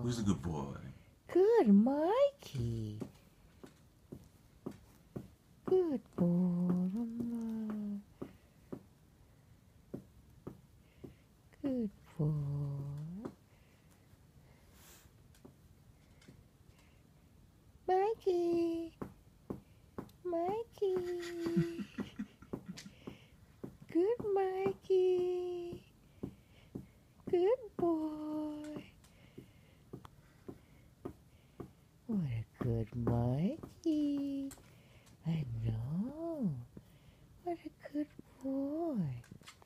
Who's the good boy? Good, Mikey. Good boy. Good boy. Mikey. Mikey.